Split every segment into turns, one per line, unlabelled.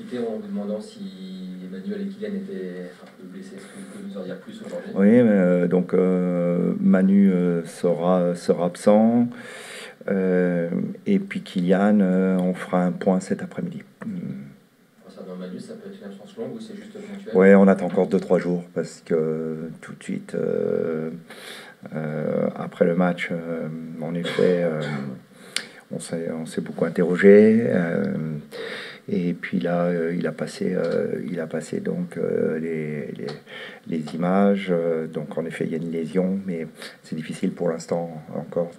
quitté en vous demandant si Emmanuel et Kylian étaient un peu blessés. Est-ce que vous pouvez nous en dire plus aujourd'hui?
Oui, donc Manu sera absent. Et puis Kylian, on fera un point cet après-midi.
Concernant Manu, ça peut être une absence longue ou c'est juste ponctuel?
Ouais, on attend encore 2-3 jours parce que tout de suite, après le match, en effet, on s'est beaucoup interrogé. Et puis là, il a passé donc les images. Donc en effet, il y a une lésion, mais c'est difficile pour l'instant encore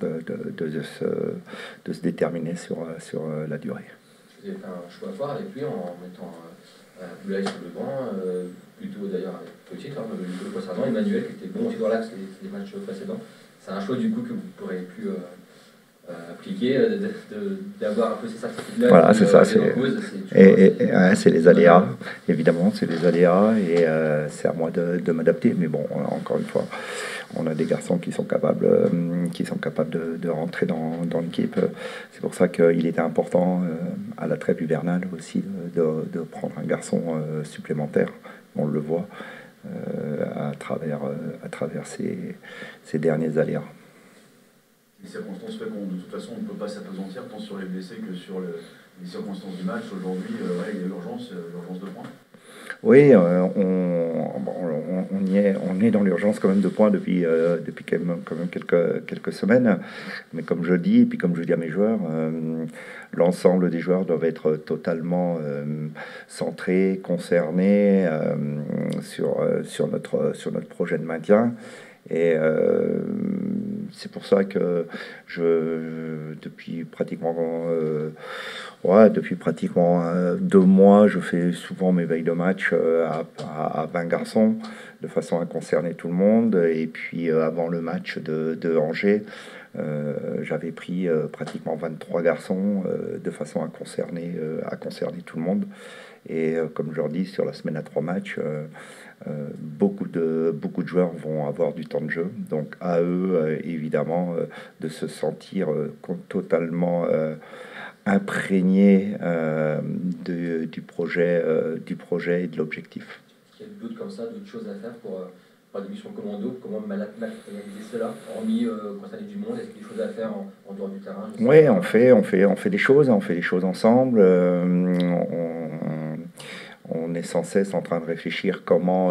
de se déterminer sur la durée.
Vous avez fait un choix fort avec lui en mettant Boulaye sur le banc, plutôt d'ailleurs avec Petit, concernant Emmanuel qui était bon aussi dans l'axe les matchs précédents. C'est un choix du coup que vous pourrez plus appliquer, d'avoir un peu ces certitudes-là.
Voilà, c'est ça. C'est les aléas, évidemment, c'est les aléas et c'est à moi de m'adapter. Mais bon, encore une fois, on a des garçons qui sont capables de rentrer dans l'équipe. C'est pour ça qu'il était important à la trêve hivernale aussi de prendre un garçon supplémentaire. On le voit à travers ces derniers aléas.
Les circonstances fait qu'on, de toute façon, on ne peut pas s'apesantir tant sur les blessés que sur les circonstances du match. Aujourd'hui, il y a l'urgence de points.
Oui, on est dans l'urgence quand même de points depuis quand même quelques semaines. Mais comme je dis, et puis comme je dis à mes joueurs, l'ensemble des joueurs doivent être totalement centrés, concernés sur notre projet de maintien. Et c'est pour ça que depuis pratiquement 2 mois, je fais souvent mes veilles de match à 20 garçons, de façon à concerner tout le monde. Et puis avant le match de Angers, j'avais pris pratiquement 23 garçons de façon à concerner tout le monde. Et comme je leur dis, sur la semaine à 3 matchs, beaucoup de joueurs vont avoir du temps de jeu. Donc à eux, évidemment, de se sentir totalement imprégné du projet et de l'objectif.
Est-ce qu'il y a d'autres comme ça, d'autres choses à faire pour des missions commando, comment matérialiser cela, hormis concerner du monde? Est-ce qu'il y a des choses à faire en dehors du terrain?
Oui, on fait des choses ensemble. On est sans cesse en train de réfléchir comment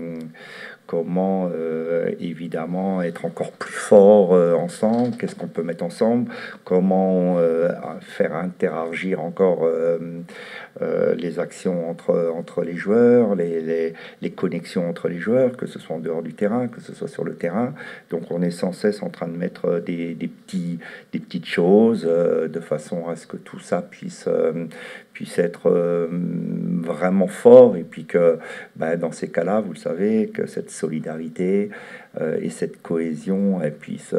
évidemment être encore plus fort ensemble, qu'est-ce qu'on peut mettre ensemble, comment faire interagir encore les actions entre les joueurs, les connexions entre les joueurs, que ce soit en dehors du terrain, que ce soit sur le terrain. Donc on est sans cesse en train de mettre des petites choses de façon à ce que tout ça puisse être vraiment fort, et puis que dans ces cas-là, vous le savez, que cette solidarité et cette cohésion elle puisse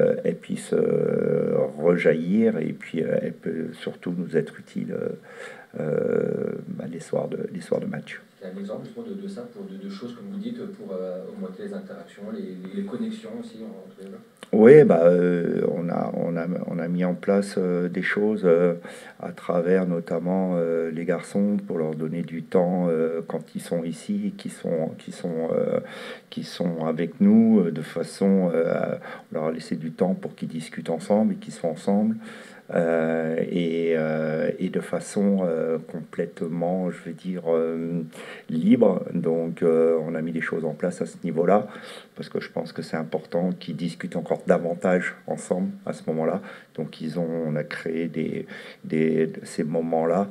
rejaillir, et puis elle peut surtout nous être utile les soirs de match.
Il y a un exemple justement de ça, pour de choses, comme vous dites, pour augmenter les interactions, les connexions aussi entre les joueurs?
Oui, on a mis en place des choses à travers notamment les garçons, pour leur donner du temps quand ils sont ici, qui sont avec nous, de façon à leur laisser du temps pour qu'ils discutent ensemble et qu'ils soient ensemble. Et de façon complètement, je vais dire, libre. Donc on a mis des choses en place à ce niveau-là, parce que je pense que c'est important qu'ils discutent encore davantage ensemble à ce moment-là. Donc on a créé ces moments-là.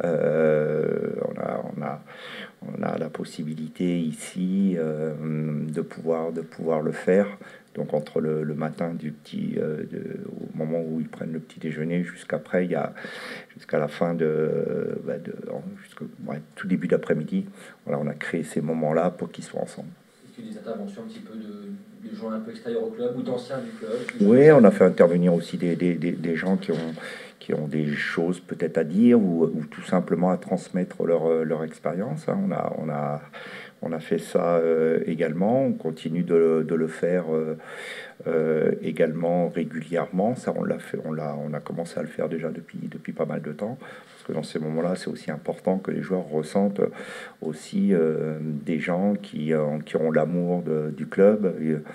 On a la possibilité ici de pouvoir le faire. Donc entre le matin au moment où ils prennent le petit déjeuner jusqu'après, jusqu'à la fin jusqu'au tout début d'après-midi, voilà, on a créé ces moments-là pour qu'ils soient ensemble.
Est-ce qu'il y a des interventions un petit peu de gens un peu extérieurs au club ou d'anciens du club?
Oui, on a fait intervenir aussi des gens qui ont des choses peut-être à dire ou tout simplement à transmettre leur expérience. Hein. On a fait ça également, on continue de le faire également régulièrement. Ça, on l'a fait, on a commencé à le faire déjà depuis pas mal de temps. Parce que dans ces moments-là, c'est aussi important que les joueurs ressentent aussi des gens qui ont l'amour du club.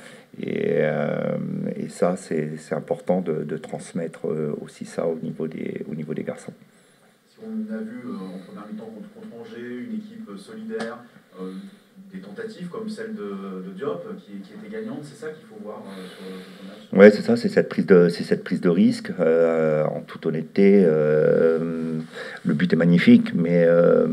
Et ça, c'est important de transmettre aussi ça au niveau des garçons.
Si on a vu en première mi-temps contre Angers, une équipe solidaire, des tentatives comme celle de Diop qui était gagnante, c'est ça qu'il faut voir sur le match.
Ouais, c'est ça, c'est cette prise de risque. En toute honnêteté, le but est magnifique, mais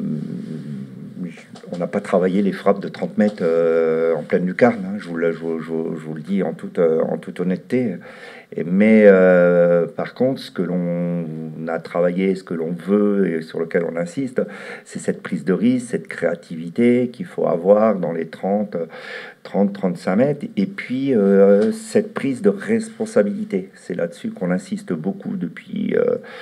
on n'a pas travaillé les frappes de 30 mètres en pleine lucarne. Hein, je vous le dis en toute honnêteté. Mais par contre, ce que l'on a travaillé, ce que l'on veut et sur lequel on insiste, c'est cette prise de risque, cette créativité qu'il faut avoir dans les 30-35 mètres. Et puis, cette prise de responsabilité. C'est là-dessus qu'on insiste beaucoup depuis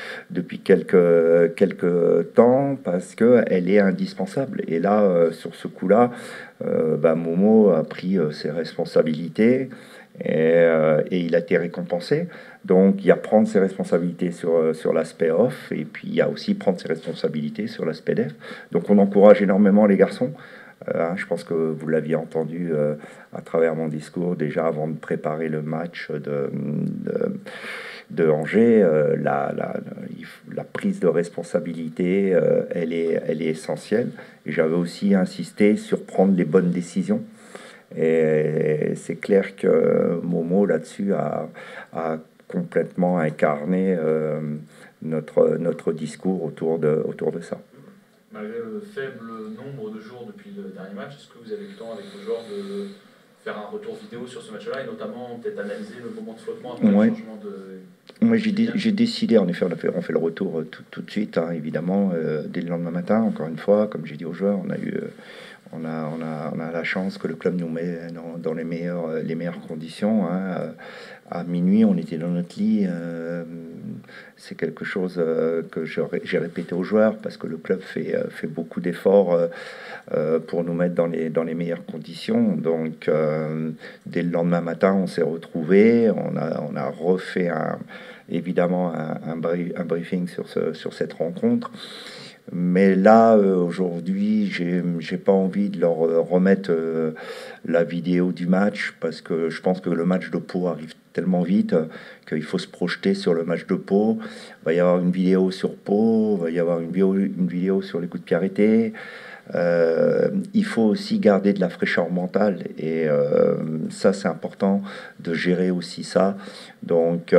quelques temps parce qu'elle est indispensable. Et là, sur ce coup-là, Momo a pris ses responsabilités. Et il a été récompensé. Donc il y a prendre ses responsabilités sur l'aspect off, et puis il y a aussi prendre ses responsabilités sur l'aspect def. Donc on encourage énormément les garçons. Je pense que vous l'aviez entendu à travers mon discours déjà avant de préparer le match de Angers. La prise de responsabilité, elle est essentielle. Et j'avais aussi insisté sur prendre les bonnes décisions. Et c'est clair que Momo là-dessus a complètement incarné notre discours autour de ça.
Malgré le faible nombre de jours depuis le dernier match, est-ce que vous avez eu le temps avec vos joueurs de faire un retour vidéo sur ce match-là et notamment peut-être analyser le moment de flottement après le changement de...
Moi, j'ai décidé, en effet, on fait le retour tout de suite, hein, évidemment, dès le lendemain matin. Encore une fois, comme j'ai dit aux joueurs, on a la chance que le club nous met dans les meilleures conditions. Hein. À minuit, on était dans notre lit. C'est quelque chose que j'ai répété aux joueurs parce que le club fait beaucoup d'efforts pour nous mettre dans les meilleures conditions. Donc, dès le lendemain matin, on s'est retrouvés. On a refait évidemment un briefing sur cette rencontre. Mais là, aujourd'hui, j'ai pas envie de leur remettre la vidéo du match parce que je pense que le match de Pau arrive tellement vite qu'il faut se projeter sur le match de Pau. Il va y avoir une vidéo sur Pau, il va y avoir une vidéo sur les coups de pied arrêtés. Il faut aussi garder de la fraîcheur mentale et ça c'est important de gérer aussi ça. Donc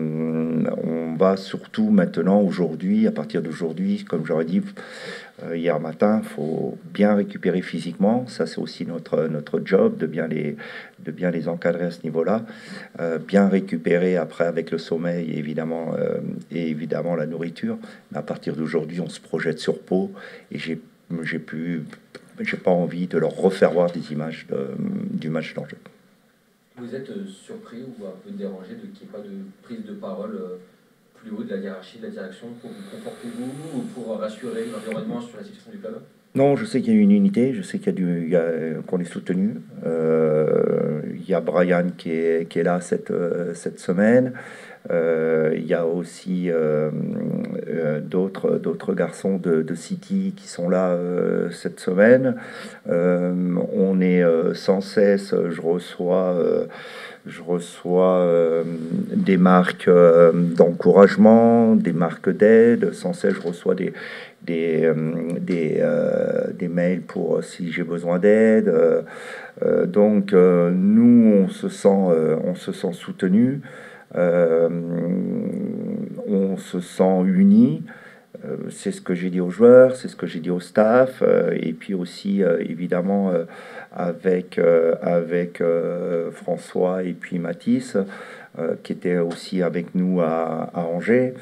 on va surtout maintenant aujourd'hui, à partir d'aujourd'hui, comme j'aurais dit hier matin, il faut bien récupérer physiquement. Ça c'est aussi notre job de bien les encadrer à ce niveau-là, bien récupérer après avec le sommeil et évidemment la nourriture. Mais à partir d'aujourd'hui on se projette sur Pau et j'ai pas envie de leur refaire voir des images du match d'Angers.
Vous êtes surpris ou un peu dérangé de qu'il n'y ait pas de prise de parole plus haut de la hiérarchie, de la direction pour vous conforter vous ou pour rassurer l'environnement sur la situation du club?
Non, je sais qu'il y a une unité, je sais qu'on est soutenu. Il y a Brian qui est là cette semaine. Il y a aussi d'autres garçons de City qui sont là cette semaine. On est sans cesse, je reçois des marques d'encouragement, des marques d'aide. Sans cesse, je reçois des mails pour si j'ai besoin d'aide. Donc nous, on se sent soutenu. On se sent unis. C'est ce que j'ai dit aux joueurs, c'est ce que j'ai dit au staff, et puis aussi évidemment avec François et puis Mathis qui était aussi avec nous à Angers.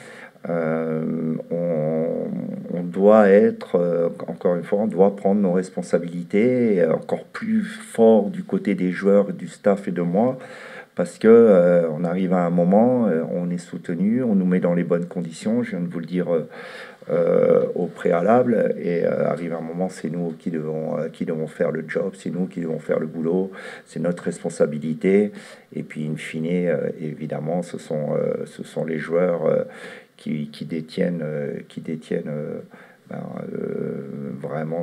On doit être, encore une fois, on doit prendre nos responsabilités encore plus fort du côté des joueurs, du staff et de moi, parce que on arrive à un moment, on est soutenu, on nous met dans les bonnes conditions, je viens de vous le dire au préalable, et arrive un moment, c'est nous qui devons faire le job, c'est nous qui devons faire le boulot, c'est notre responsabilité, et puis in fine, évidemment, ce sont les joueurs qui détiennent, ben, vraiment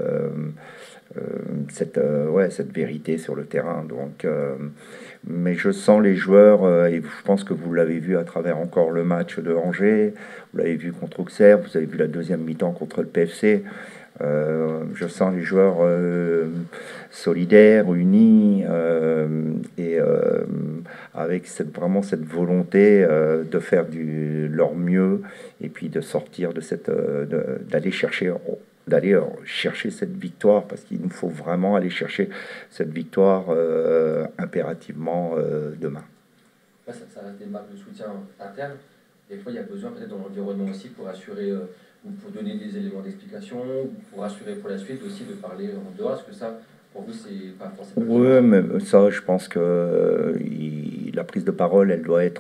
cette vérité sur le terrain. Donc, mais je sens les joueurs, et je pense que vous l'avez vu à travers encore le match de Angers, vous l'avez vu contre Auxerre, vous avez vu la deuxième mi-temps contre le PFC. Je sens les joueurs solidaires, unis, et avec vraiment cette volonté de faire leur mieux, et puis de sortir de d'aller chercher cette victoire, parce qu'il nous faut vraiment aller chercher cette victoire impérativement demain.
Ouais, ça reste des marques de soutien interne. Des fois, il y a besoin peut-être dans l'environnement aussi pour assurer ou pour donner des éléments d'explication, ou pour assurer pour la suite aussi de parler en dehors. Est-ce que ça, pour vous, c'est pas forcément...
Oui, mais ça, je pense que la prise de parole,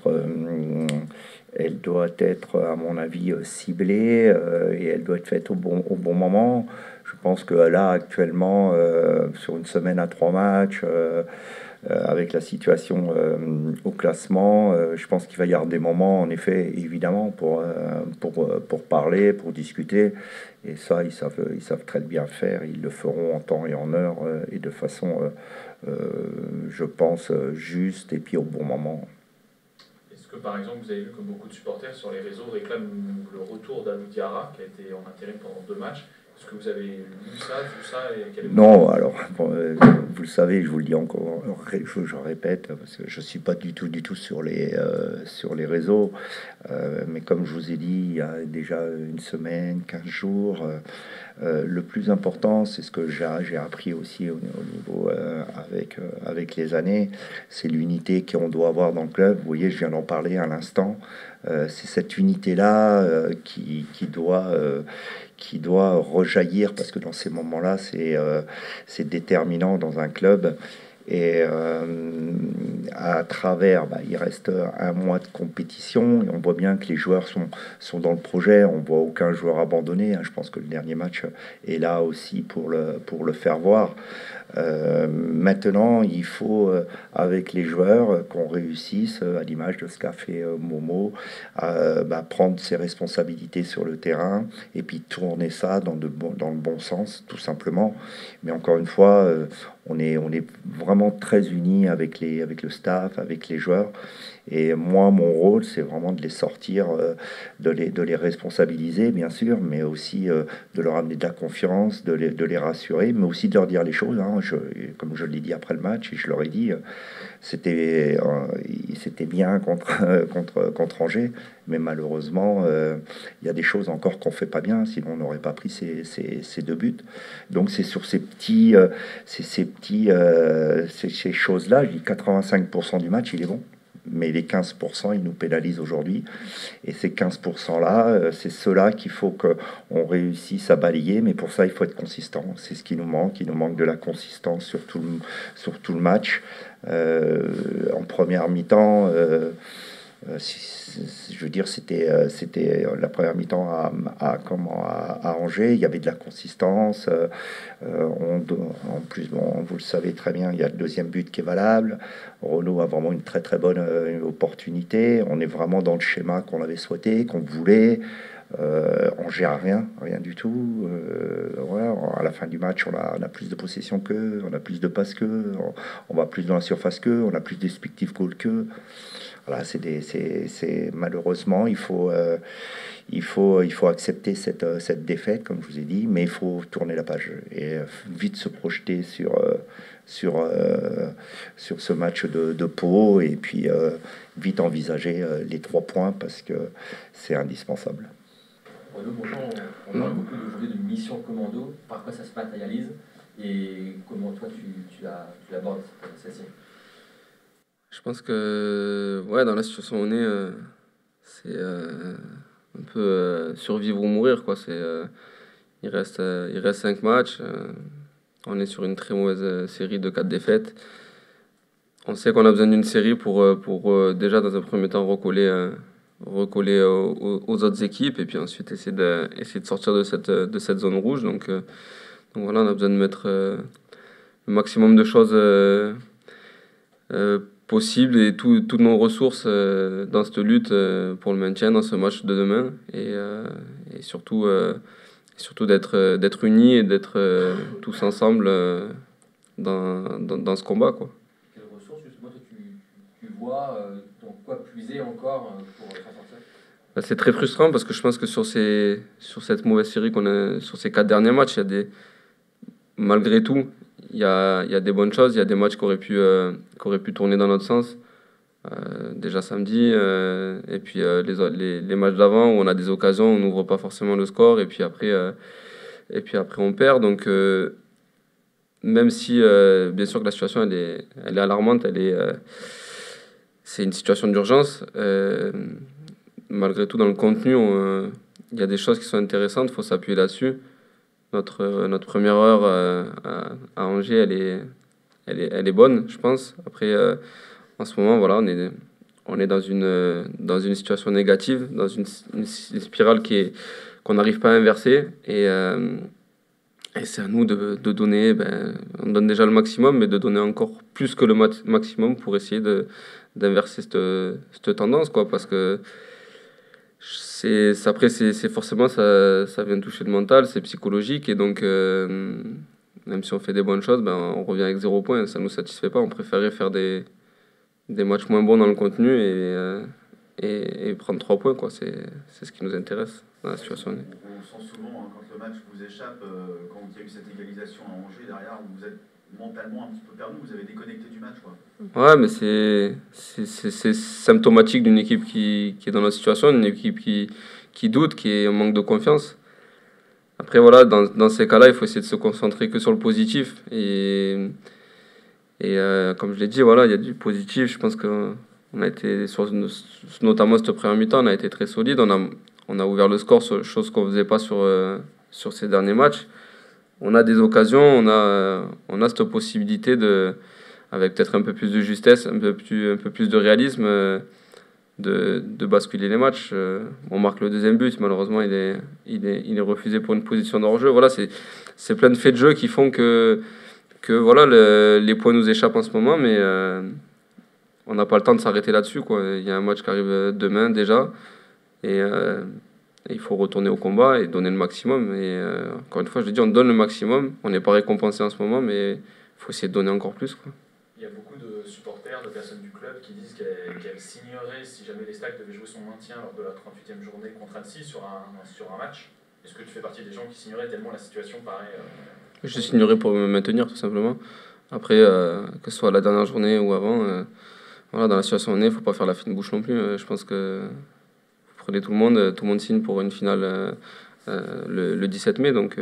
elle doit être, à mon avis, ciblée, et elle doit être faite au bon moment. Je pense que là, actuellement, sur une semaine à 3 matchs, avec la situation au classement, je pense qu'il va y avoir des moments, en effet, évidemment, pour parler, pour discuter. Et ça, ils savent très bien faire. Ils le feront en temps et en heure, et de façon, je pense, juste, et puis au bon moment.
Est-ce que, par exemple, vous avez vu que beaucoup de supporters sur les réseaux réclament le retour d'Alou Diarra, qui a été en intérim pendant 2 matchs? Est-ce que vous avez lu ça, vu ça, et quel est
Non, alors, bon, vous le savez, je vous le dis encore, je répète, parce que je ne suis pas du tout sur les réseaux, mais comme je vous ai dit, il y a déjà une semaine, 15 jours, le plus important, c'est ce que j'ai appris aussi au niveau avec les années, c'est l'unité qu'on doit avoir dans le club. Vous voyez, je viens d'en parler à l'instant. C'est cette unité-là qui doit rejaillir, parce que dans ces moments-là, c'est déterminant dans un club. Et à travers, il reste un mois de compétition, et on voit bien que les joueurs sont dans le projet, on voit aucun joueur abandonné, hein. Je pense que le dernier match est là aussi pour le faire voir. Maintenant, il faut, avec les joueurs, qu'on réussisse, à l'image de ce qu'a fait Momo, prendre ses responsabilités sur le terrain, et puis tourner ça dans le bon sens, tout simplement. Mais encore une fois, on est vraiment très unis avec le staff, avec les joueurs. Et moi, mon rôle, c'est vraiment de les sortir, de les responsabiliser, bien sûr, mais aussi de leur amener de la confiance, de les rassurer, mais aussi de leur dire les choses, hein. Comme je l'ai dit après le match, et je leur ai dit, c'était bien contre Angers, mais malheureusement, il y a des choses encore qu'on fait pas bien, sinon on n'aurait pas pris ces 2 buts. Donc c'est sur ces choses-là, je dis 85% du match, il est bon. Mais les 15%, ils nous pénalisent aujourd'hui. Et ces 15%-là, c'est ceux-là qu'il faut qu'on réussisse à balayer. Mais pour ça, il faut être consistant. C'est ce qui nous manque. Il nous manque de la consistance sur tout le match. En première mi-temps, je veux dire, c'était la première mi-temps à Angers, il y avait de la consistance. En plus, bon, vous le savez très bien, il y a le deuxième but qui est valable. Renaud a vraiment une très bonne opportunité. On est vraiment dans le schéma qu'on avait souhaité, qu'on voulait. Angers a rien du tout. Voilà, à la fin du match, on a plus de possession qu'eux, on a plus de passes qu'eux, on va plus dans la surface qu'eux, on a plus d'expectative goal qu'eux. Voilà, malheureusement, il faut accepter cette défaite, comme je vous ai dit, mais il faut tourner la page et vite se projeter sur ce match de Pau, et puis vite envisager les 3 points, parce que c'est indispensable.
Renaud, bonjour, on parle beaucoup aujourd'hui de mission commando. Par quoi ça se matérialise et comment toi tu l'abordes celle-ci?
Je pense que dans la situation où on est, c'est un peu survivre ou mourir, quoi. Il reste 5 matchs. On est sur une très mauvaise série de 4 défaites. On sait qu'on a besoin d'une série pour déjà dans un premier temps recoller aux autres équipes et puis ensuite essayer de sortir de cette zone rouge. Donc voilà, on a besoin de mettre le maximum de choses possibles et toutes nos ressources dans cette lutte pour le maintien dans ce match de demain et surtout d'être unis et d'être tous ensemble dans ce combat, quoi.
Quelles ressources, justement, toi, tu vois dans quoi puiser encore pour s'en sortir?
Bah, c'est très frustrant parce que je pense que sur cette mauvaise série qu'on a, sur ces 4 derniers matchs, malgré tout, il y a des bonnes choses, il y a des matchs qui auraient pu tourner dans notre sens. Déjà samedi, et puis les matchs d'avant où on a des occasions, on n'ouvre pas forcément le score, et puis après on perd. Donc, même si, bien sûr que la situation elle est alarmante, c'est une situation d'urgence. Malgré tout, dans le contenu, il y a des choses qui sont intéressantes, il faut s'appuyer là-dessus. Notre première heure à Angers, elle est bonne, je pense. Après, en ce moment, voilà, on est dans une situation négative, dans une spirale qu'on n'arrive pas à inverser. Et c'est à nous de donner, on donne déjà le maximum, mais de donner encore plus que le maximum pour essayer d'inverser cette tendance, quoi, parce que après, c'est forcément, ça vient toucher le mental, c'est psychologique, et donc, même si on fait des bonnes choses, on revient avec 0 point, ça ne nous satisfait pas, on préférait faire des matchs moins bons dans le contenu et prendre 3 points, quoi. C'est ce qui nous intéresse dans la situation.
On sent souvent, quand le match vous échappe, quand il y a eu cette égalisation à Angers derrière, vous êtes mentalement un petit peu perdu, vous avez déconnecté du match, quoi.
Ouais, mais c'est symptomatique d'une équipe qui est dans la situation, une équipe qui doute, qui est en manque de confiance. Après, voilà, dans ces cas-là, il faut essayer de se concentrer que sur le positif. Et comme je l'ai dit, voilà, il y a du positif. Je pense qu'on a été, notamment cette première mi-temps, on a été très solide. On a ouvert le score, chose qu'on ne faisait pas sur ces derniers matchs. On a des occasions, on a cette possibilité avec peut-être un peu plus de justesse, un peu plus de réalisme, de basculer les matchs. On marque le deuxième but, malheureusement il est refusé pour une position de hors-jeu. Voilà, c'est plein de faits de jeu qui font que voilà, les points nous échappent en ce moment, mais on n'a pas le temps de s'arrêter là-dessus, quoi. Il y a un match qui arrive demain déjà, et il faut retourner au combat et donner le maximum. Et encore une fois, je le dis, on donne le maximum. On n'est pas récompensé en ce moment, mais il faut essayer de donner encore plus, quoi.
Il y a beaucoup de supporters, de personnes du club qui disent qu'elles signeraient si jamais les Stacks devaient jouer son maintien lors de la 38e journée contre Annecy sur un match. Est-ce que tu fais partie des gens qui signeraient tellement la situation paraît...
Je signerais pour me maintenir, tout simplement. Après, que ce soit la dernière journée ou avant, voilà, dans la situation où on est, il ne faut pas faire la fine bouche non plus. Je pense que vous prenez tout le monde signe pour une finale le 17 mai. Donc,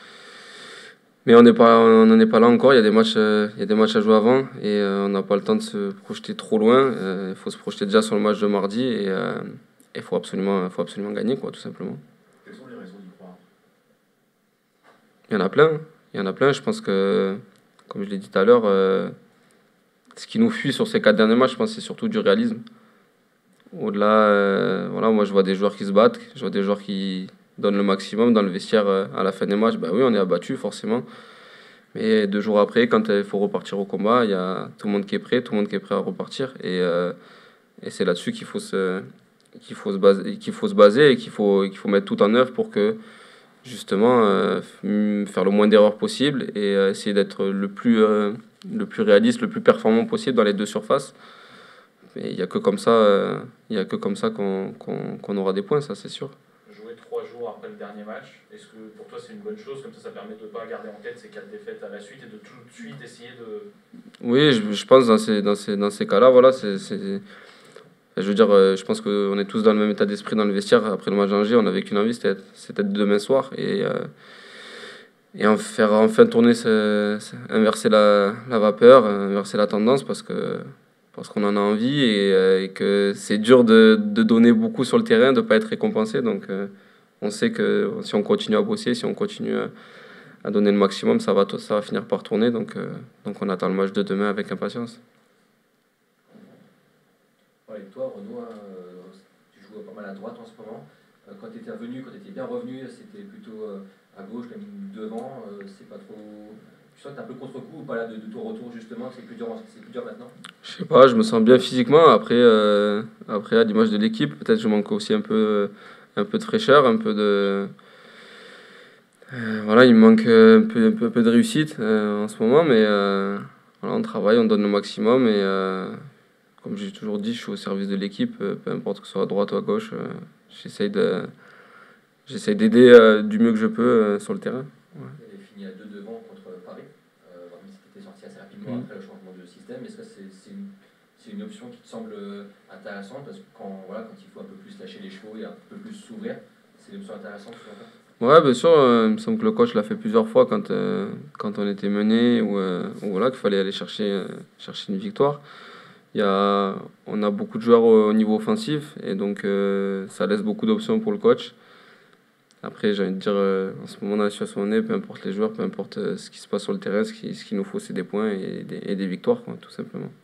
mais on n'en est pas là encore. Il y a des matchs à jouer avant et on n'a pas le temps de se projeter trop loin. Il faut se projeter déjà sur le match de mardi et il faut absolument gagner, quoi, tout simplement.
Quelles sont les raisons d'y croire?
Il y en a plein. Je pense que, comme je l'ai dit tout à l'heure, ce qui nous fuit sur ces 4 derniers matchs, je pense que c'est surtout du réalisme. Au-delà, voilà, moi je vois des joueurs qui se battent, je vois des joueurs qui donnent le maximum dans le vestiaire à la fin des matchs. Oui, on est abattu forcément. Mais 2 jours après, quand il faut repartir au combat, il y a tout le monde qui est prêt à repartir. Et c'est là-dessus qu'il faut se baser et qu'il faut mettre tout en œuvre pour que, justement, faire le moins d'erreurs possible et essayer d'être le plus réaliste, le plus performant possible dans les 2 surfaces. Et il n'y a que comme ça, qu'on aura des points, ça c'est sûr.
Jouer 3 jours après le dernier match, est-ce que pour toi c'est une bonne chose? Comme ça permet de ne pas garder en tête ces 4 défaites à la suite et de tout de suite essayer de...
Oui, je pense dans ces cas-là, voilà, je veux dire, je pense qu'on est tous dans le même état d'esprit dans le vestiaire. Après le match d'Angers, on n'avait qu'une envie, c'était demain soir. Et enfin tourner, inverser la vapeur, inverser la tendance parce qu'on en a envie et que c'est dur de donner beaucoup sur le terrain, de ne pas être récompensé. Donc on sait que si on continue à bosser, si on continue à donner le maximum, ça va finir par tourner. Donc on attend le match de demain avec impatience.
parler de toi, Renaud, tu joues pas mal à droite en ce moment. Quand tu étais revenu, quand tu étais bien revenu, c'était plutôt à gauche, même devant. C'est pas trop. Tu sens que tu es un peu contre-coup ou pas là de ton retour justement, que c'est plus dur maintenant?
Je sais pas, je me sens bien physiquement. Après à l'image de l'équipe, peut-être je manque aussi un peu de fraîcheur, un peu de. Voilà, il me manque un peu de réussite en ce moment, mais voilà, on travaille, on donne le maximum et comme j'ai toujours dit, je suis au service de l'équipe, peu importe que ce soit à droite ou à gauche, j'essaye de, j'essaye d'aider du mieux que je peux sur le terrain.
Vous avez fini à 2 devant contre Paris, même si tu étais sorti assez rapidement après le changement de système. Est-ce que c'est une option qui te semble intéressante? Parce que quand il faut un peu plus lâcher les chevaux et un peu plus s'ouvrir, c'est une option intéressante selon toi?
Ouais, bien sûr, il me semble que le coach l'a fait plusieurs fois quand on était mené ou voilà, qu'il fallait aller chercher une victoire. On a beaucoup de joueurs au niveau offensif et donc ça laisse beaucoup d'options pour le coach. Après, j'ai envie de dire, en ce moment, dans la situation où on est, peu importe les joueurs, peu importe ce qui se passe sur le terrain, ce qu'il nous faut, c'est des points et des victoires, quoi, tout simplement.